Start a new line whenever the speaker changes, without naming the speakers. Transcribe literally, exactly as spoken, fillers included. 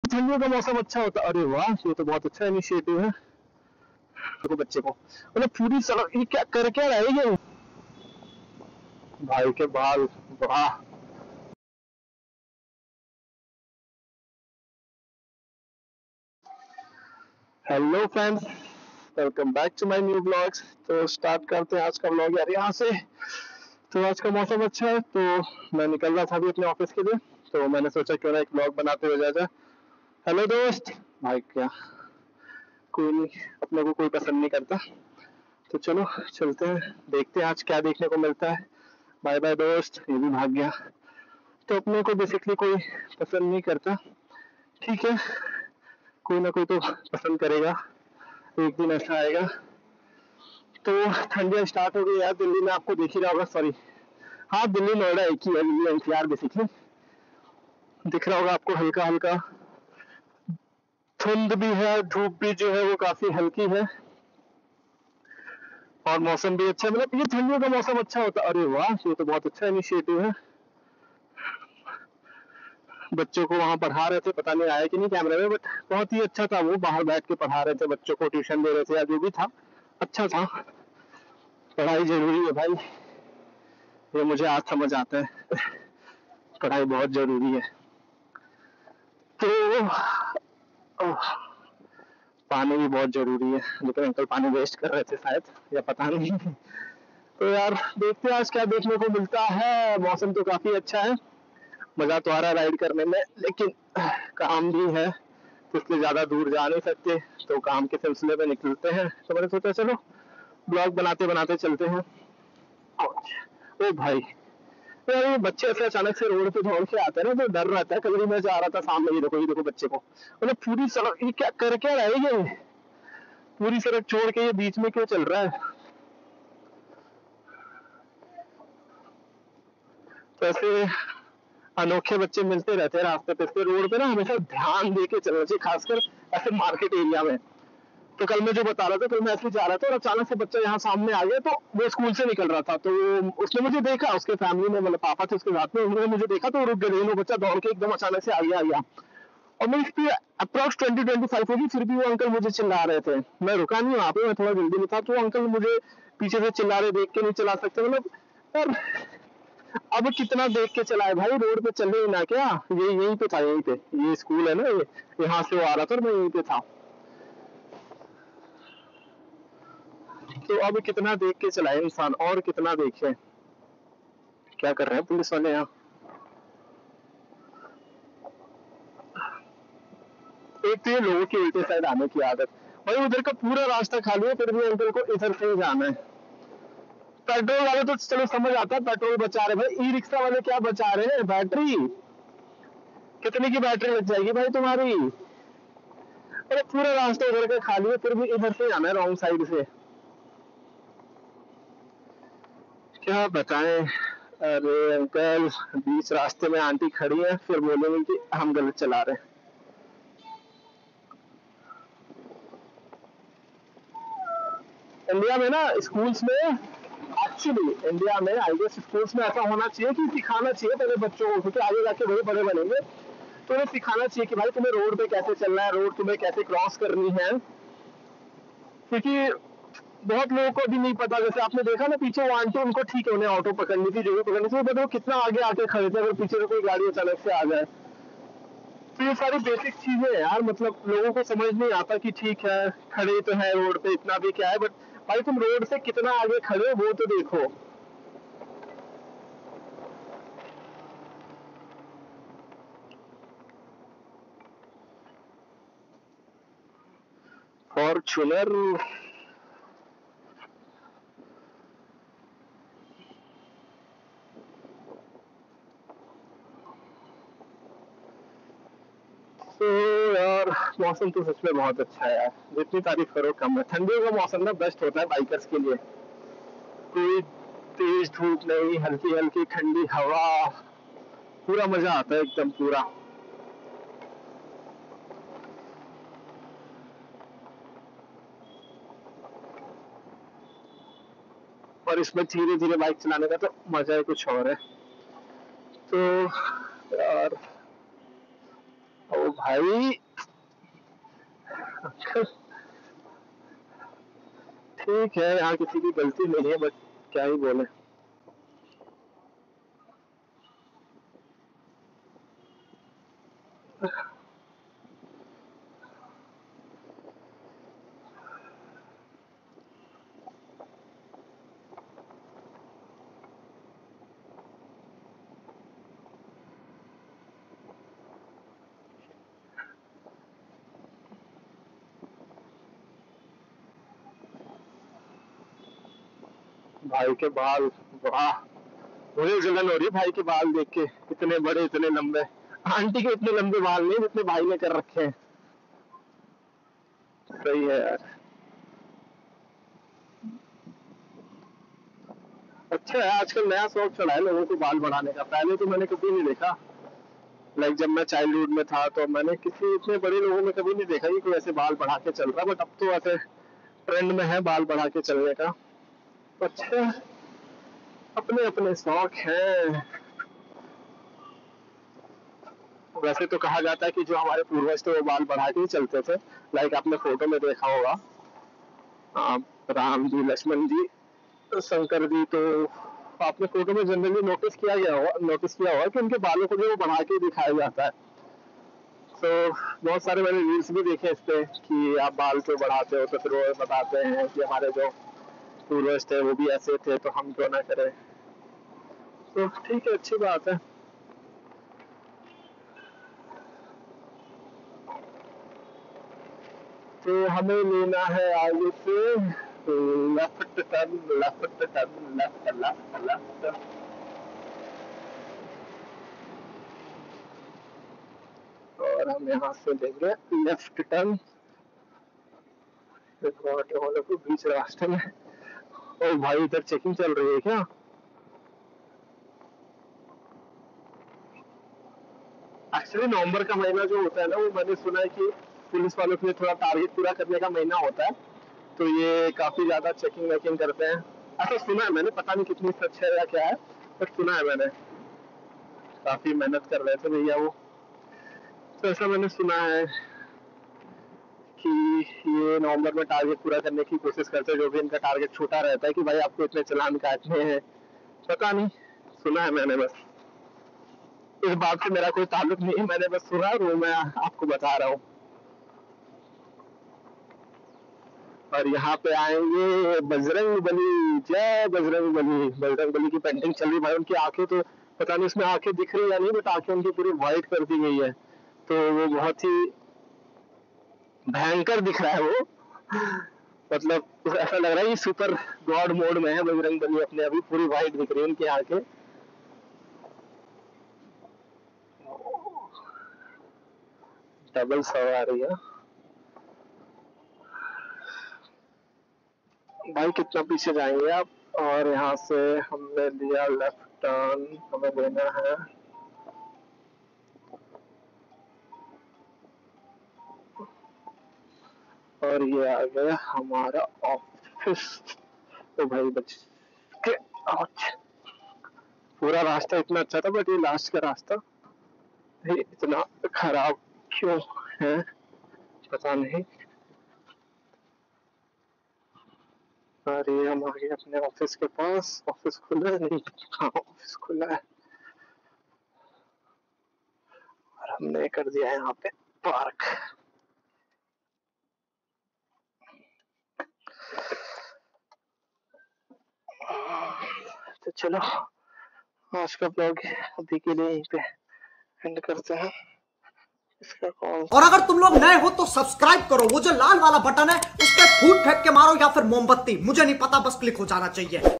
ठंडियों का मौसम अच्छा होता, अरे वाह ये तो बहुत अच्छा इनिशिएटिव है। देखो बच्चे को मतलब पूरी सड़क ये क्या कर क्या रहा है ये भाई के बाल, वाह। Hello friends, welcome back to my new blogs. तो स्टार्ट करते हैं आज का ब्लॉग यार यहाँ से। तो आज का मौसम अच्छा है तो मैं निकल रहा था अभी अपने ऑफिस के लिए, तो मैंने सोचा क्यों ना एक ब्लॉग बनाते हुए जा जाए। हेलो दोस्त, भाई क्या कोई नहीं, अपने को कोई पसंद नहीं करता, तो चलो चलते हैं, देखते हैं आज क्या देखने को मिलता है। बाय बाय दोस्त, ये भी भाग गया। तो अपने को बेसिकली कोई पसंद नहीं करता, ठीक है, कोई ना कोई तो पसंद करेगा, एक दिन ऐसा आएगा। तो ठंडियां स्टार्ट हो गई यार दिल्ली में, आपको देख ही रहा होगा, सॉरी हाँ दिल्ली नोएडा एक ही है, दिल्ली एनसीआर बेसिकली दिख रहा होगा आपको हल्का हल्का। धुंध भी है, धूप भी जो है वो काफी हल्की है और मौसम भी अच्छा है। मतलब ये ठंडियों का मौसम अच्छा होता, अरे वाह ये तो बहुत अच्छा इनिशिएटिव है। बच्चों को वहां पढ़ा रहे थे, पता नहीं आया कि नहीं कैमरे में, बट बहुत ही अच्छा था, वो बाहर बैठ के पढ़ा रहे थे बच्चों को, ट्यूशन दे रहे थे या जो भी था, अच्छा था। पढ़ाई जरूरी है भाई, ये मुझे आज समझ आता है पढ़ाई बहुत जरूरी है। तो ओह, पानी भी बहुत जरूरी है, लेकिन अंकल पानी वेस्ट कर रहे थे शायद, या पता नहीं तो यार देखते हैं आज क्या देखने को मिलता है। मौसम तो काफी अच्छा है, मजा तो आ रहा है राइड करने में, लेकिन काम भी है तो इसलिए ज्यादा दूर जा नहीं सकते, तो काम के सिलसिले में निकलते हैं। तो मैंने सोचा चलो ब्लॉग बनाते बनाते चलते हैं। ओ भाई यार, ये बच्चे ऐसे अचानक से रोड पे दौड़ के आते हैं ना, तो डर रहता है। कल मैं जा रहा था सामने, ये देखो ये देखो बच्चे को, मतलब पूरी सड़क ये क्या कर क्या रहा है ये, पूरी सड़क छोड़ के ये बीच में क्यों चल रहा है। तो ऐसे अनोखे बच्चे मिलते रहते हैं रास्ते पे, इसलिए रोड पे ना हमेशा ध्यान दे के चलना चाहिए, खासकर ऐसे मार्केट एरिया में। तो कल मैं जो बता रहा था, कल मैं ऐसे जा रहा था और अचानक से बच्चा यहाँ सामने आ गया, तो वो स्कूल से निकल रहा था, तो उसने मुझे देखा, उसके फैमिली में मतलब पापा थे उसके साथ में, उन्होंने मुझे देखा तो रुक गए, वो बच्चा दौड़ के एकदम अचानक से आगे आ गया और मेरी speed approx twenty twenty five होगी, फिर भी वो अंकल मुझे चिल्ला रहे थे। मैं रुका नहीं वहां पे, मैं थोड़ा जल्दी में था, तो वो अंकल मुझे पीछे से चिल्ला रहे, देख के नहीं चला सकते, मतलब यार अब कितना देख के चलाए भाई, रोड पे चले ही ना क्या। ये यहीं पे था, यहीं पे ये स्कूल है ना, ये यहाँ से वो आ रहा था और मैं यहीं पे था, तो अब कितना देख के चलाए इंसान, और कितना देखे। क्या कर रहे हैं पुलिस वाले यहाँ। एक तो ये लोगों की उल्टे साइड आने की आदत, भाई उधर का पूरा रास्ता खाली है, फिर भी अंकल को इधर से ही जाना है। पेट्रोल वाले तो चलो समझ आता है, पेट्रोल बचा रहे, भाई ई रिक्शा वाले क्या बचा रहे हैं, बैटरी कितने की बैटरी लग जाएगी भाई तुम्हारी। अरे पूरा रास्ता उधर का खाली है, फिर भी इधर से आना है रॉन्ग साइड से, क्या बताएं। अरे अंकल, बीच रास्ते में आंटी खड़ी है, फिर बोलेंगे कि हम गलत चला रहे हैं। इंडिया में ना स्कूल्स में, एक्चुअली इंडिया में आई गेस स्कूल्स में ऐसा होना चाहिए कि सिखाना चाहिए पहले बच्चों को, क्योंकि आगे जाके वही बड़े बनेंगे, तो उन्हें सिखाना चाहिए कि भाई तुम्हें रोड पे कैसे चलना है, रोड तुम्हें कैसे क्रॉस करनी है, क्योंकि बहुत लोगों को भी नहीं पता। जैसे आपने देखा ना पीछे वो आंटी, उनको ठीक है उन्हें ऑटो पकड़नी थी, जो भी पकड़नी थी, बट वो कितना आगे आके खड़े थे, अगर पीछे से कोई गाड़ी अचानक से आ जाए। तो ये सारी बेसिक चीजें हैं यार, मतलब लोगों को समझ नहीं आता कि ठीक है खड़े तो है रोड पे, इतना भी क्या है, बट भाई तुम रोड से कितना आगे खड़े हो वो तो देखो। फॉर्चूनर, तो यार मौसम तो सच में बहुत अच्छा है यार, जितनी तारीफ करो कम है। ठंडियों का मौसम ना बेस्ट होता है बाइकर्स के लिए, कोई तेज धूप नहीं, हल्की हल्की ठंडी हवा, पूरा मजा आता है एकदम पूरा। और इसमें धीरे धीरे बाइक चलाने का तो मजा ही कुछ और है। तो यार ओ भाई ठीक है, यहाँ किसी की गलती नहीं है, बट क्या ही बोले। भाई के बाल, वाह, मुझे जलन हो रही है भाई के बाल देख के, इतने बड़े इतने लंबे। आंटी के इतने लंबे बाल नहीं जितने भाई ने कर रखे हैं। सही है यार। अच्छा है, आजकल नया शौक चढ़ा है लोगों को बाल बढ़ाने का, पहले तो मैंने कभी नहीं देखा। लाइक जब मैं चाइल्डहुड में था तो मैंने किसी इतने बड़े लोगों में कभी नहीं देखा कि कोई ऐसे बाल बढ़ा के चल रहा, बट अब तो ऐसे ट्रेंड में है बाल बढ़ा के चलने का। अच्छा, अपने अपने शौक हैं। वैसे तो कहा जाता है कि जो हमारे पूर्वज थे वो बाल बढ़ा के ही चलते थे। लाइक आपने फोटो में देखा होगा, आ, राम जी, लक्ष्मण जी, शंकर जी, तो आपने फोटो में जनरली नोटिस किया गया होगा नोटिस किया होगा कि उनके बालों को जो वो बढ़ा के दिखाया जाता है। तो बहुत सारे मैंने रील्स भी देखे इस पे कि आप बाल क्यों बढ़ाते हो, तो फिर वो बताते हैं कि हमारे जो पूर्वज थे वो भी ऐसे थे तो हम क्यों ना करें। तो ठीक है, अच्छी बात है। तो हमें लेना है आगे से left turn, left turn, left left left. और हम यहाँ से लेंगे लेफ्ट टर्न। बीच रास्ते में। ओ भाई, इधर चेकिंग चल रही है क्या? एक्चुअली नवंबर का महीना जो होता है ना, वो मैंने सुना है कि पुलिस वालों के लिए थोड़ा टारगेट पूरा करने का महीना होता है, तो ये काफी ज्यादा चेकिंग वेकिंग करते हैं। ऐसा सुना है मैंने, पता नहीं कितनी सच है या क्या है, बट सुना है मैंने। काफी मेहनत कर रहे थे भैया वो, तो ऐसा मैंने सुना है कि ये नवंबर में टारगेट पूरा करने की कोशिश करते हैं। जो भी इनका टारगेट छोटा रहता है कि भाई आपको इतने चालान काटने हैं, पता नहीं, सुना है मैंने बस। इस बात से मेरा कोई ताल्लुक नहीं है, मैंने बस सुना और वो मैं आपको बता रहा हूँ। और यहाँ पे आएंगे बजरंग बली, जय बजरंग बली। बजरंग बली की पेंटिंग चल रही भाई, उनकी आंखें तो पता नहीं उसमें आंखें दिख रही या नहीं, बट आंखें उनकी पूरी व्हाइट कर दी गई है, तो वो बहुत ही भयंकर दिख रहा है वो। मतलब ऐसा लग रहा है कि सुपर गॉड मोड में है बजरंग बली अपने, अभी पूरी व्हाइट दिख रही है उनकी आंखें। डबल सवारी है भाई, कितना पीछे जाएंगे आप? और यहाँ से हमने लिया लेफ्ट टर्न, हमें लेना है और ये आ गया हमारा ऑफिस। तो भाई बच के, पूरा रास्ता इतना अच्छा था, बट ये लास्ट का रास्ता ये इतना खराब क्यों है पता नहीं। और ये हम आ गए अपने ऑफिस के पास। ऑफिस खुला है नहीं? हाँ, ऑफिस खुला है और हमने कर दिया है यहाँ पे पार्क। तो चलो आज का ब्लॉग अभी के लिए यहीं पे एंड करते हैं। इसका कॉल,
और अगर तुम लोग नए हो तो सब्सक्राइब करो, वो जो लाल वाला बटन है उस पर फूट फेंक के मारो या फिर मोमबत्ती, मुझे नहीं पता, बस क्लिक हो जाना चाहिए।